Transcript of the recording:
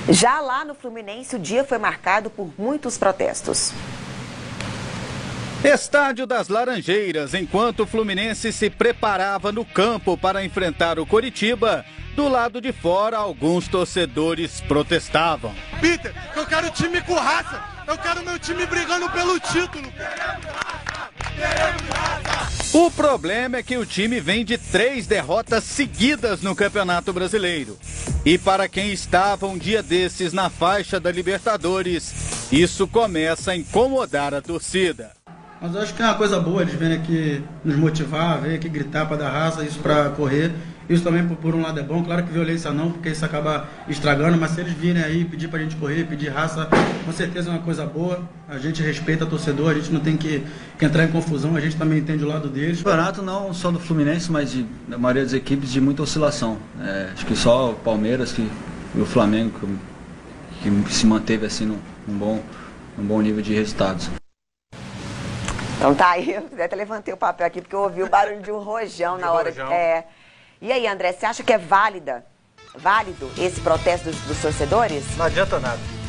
Já lá no Fluminense, o dia foi marcado por muitos protestos. Estádio das Laranjeiras, enquanto o Fluminense se preparava no campo para enfrentar o Coritiba, do lado de fora alguns torcedores protestavam. Peter, eu quero time com raça, eu quero meu time brigando pelo título. O problema é que o time vem de 3 derrotas seguidas no Campeonato Brasileiro. E para quem estava um dia desses na faixa da Libertadores, isso começa a incomodar a torcida. Mas eu acho que é uma coisa boa eles virem aqui nos motivar, virem aqui gritar para dar raça, isso para correr. Isso também, por um lado, é bom. Claro que violência não, porque isso acaba estragando, mas se eles virem aí pedir pra gente correr, pedir raça, com certeza é uma coisa boa. A gente respeita o torcedor, a gente não tem que entrar em confusão, a gente também entende o lado deles. O campeonato não só do Fluminense, mas da maioria das equipes, de muita oscilação. Acho que só o Palmeiras e o Flamengo que se manteve assim num bom nível de resultados. Então tá aí, eu até levantei o papel aqui porque eu ouvi o barulho de um rojão na hora. E aí, André, você acha que é válido esse protesto dos torcedores? Não adianta nada.